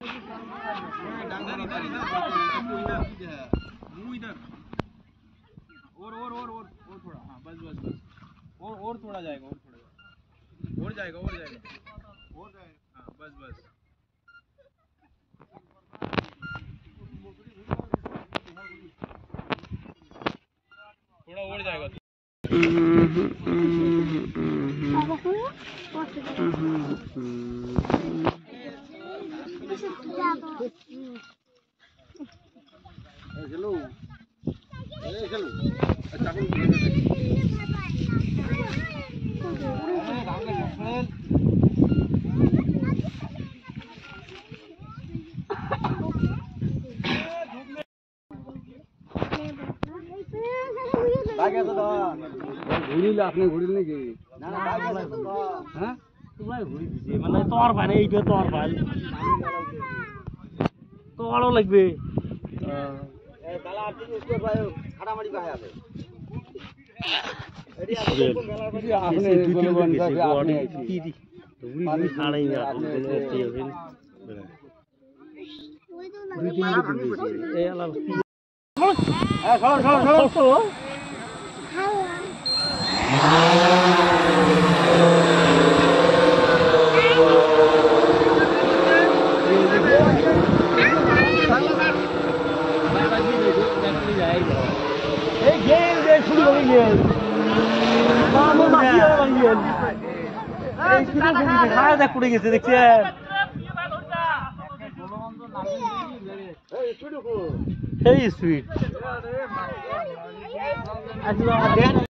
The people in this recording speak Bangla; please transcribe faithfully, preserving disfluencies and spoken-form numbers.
और और और और और थोड़ा, हाँ बस बस बस और और थोड़ा जाएगा, और थोड़ा जाएगा, और जाएगा और जाएगा और जाएगा, हाँ बस बस थोड़ा और जाएगा। चलो चलो अच्छा ঘুরিল আপনি ঘুরিল নাকি? না না হ্যাঁ তোমার ঘুরি দিছে মানে তোর ভাই এইটা তোর ভাই তোরও লাগবে এই কালা আরটি উস্কো ভাই খাড়ামারি ভাই আছে এডি আপনি আপনি বলবেন যে আপনি কি দি তুমি তুমি ছাড়াই না আপনি বলতে হবেন ওই তো না এই আলা হ্যাঁ সর সর সর সর এই গেল যে শুরু হয়ে গেল মামু মাফিয়া হয়ে গেল এই শুরু করে খায় দেখ পড়ে গেছে দেখছেন এই স্পিড এই স্পিড